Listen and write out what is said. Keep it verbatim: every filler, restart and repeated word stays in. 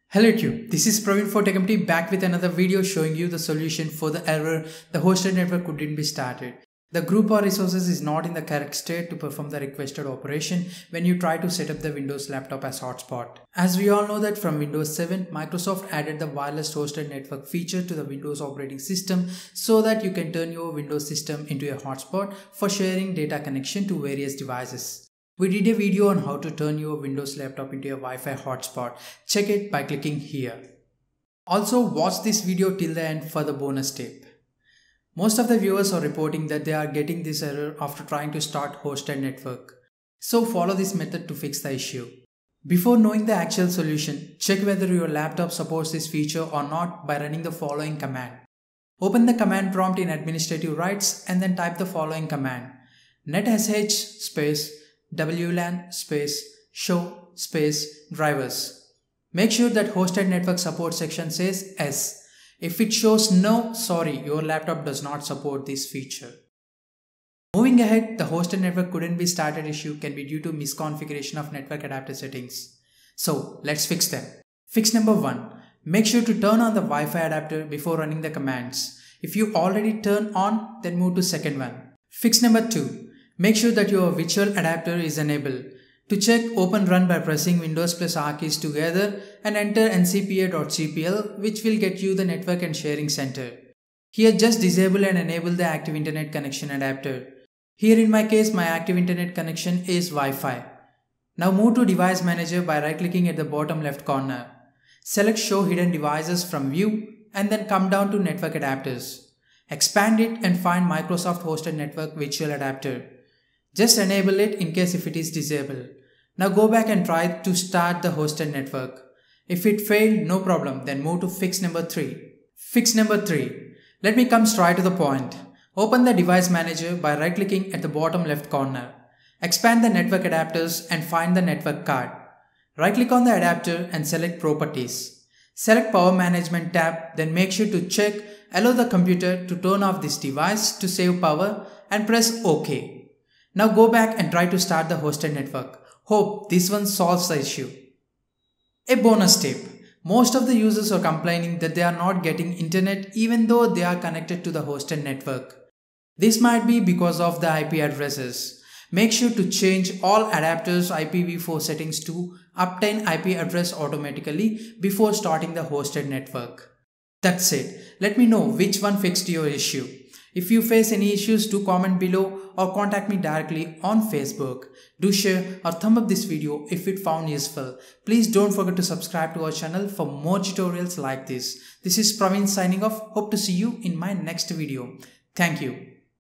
Hello YouTube, this is Praveen for TechEmpty back with another video showing you the solution for the error the hosted network couldn't be started. The group or resources is not in the correct state to perform the requested operation when you try to set up the Windows laptop as hotspot. As we all know that from Windows seven, Microsoft added the wireless hosted network feature to the Windows operating system so that you can turn your Windows system into a hotspot for sharing data connection to various devices. We did a video on how to turn your Windows laptop into a Wi-Fi hotspot. Check it by clicking here. Also, watch this video till the end for the bonus tip. Most of the viewers are reporting that they are getting this error after trying to start hosted network. So follow this method to fix the issue. Before knowing the actual solution, check whether your laptop supports this feature or not by running the following command. Open the command prompt in administrative rights and then type the following command. netsh space W LAN space show space drivers. Make sure that hosted network support section says yes. If it shows no, sorry, your laptop does not support this feature. Moving ahead, the hosted network couldn't be started issue can be due to misconfiguration of network adapter settings. So let's fix them. Fix number one. Make sure to turn on the Wi-Fi adapter before running the commands. If you already turn on, then move to second one. Fix number two. Make sure that your virtual adapter is enabled. To check, open run by pressing Windows plus R keys together and enter N C P A dot C P L, which will get you the network and sharing center. Here just disable and enable the active internet connection adapter. Here in my case, my active internet connection is Wi-Fi. Now move to device manager by right clicking at the bottom left corner. Select show hidden devices from view and then come down to network adapters. Expand it and find Microsoft hosted network virtual adapter. Just enable it in case if it is disabled. Now go back and try to start the hosted network. If it failed, no problem, then move to fix number three. Fix number three. Let me come straight to the point. Open the device manager by right clicking at the bottom left corner. Expand the network adapters and find the network card. Right click on the adapter and select properties. Select power management tab, then make sure to check allow the computer to turn off this device to save power and press OK. Now go back and try to start the hosted network. Hope this one solves the issue. A bonus tip. Most of the users are complaining that they are not getting internet even though they are connected to the hosted network. This might be because of the I P addresses. Make sure to change all adapters I P v four settings to obtain I P address automatically before starting the hosted network. That's it. Let me know which one fixed your issue. If you face any issues, do comment below or contact me directly on Facebook. Do share or thumb up this video if it found useful. Please don't forget to subscribe to our channel for more tutorials like this. This is Praveen signing off. Hope to see you in my next video. Thank you.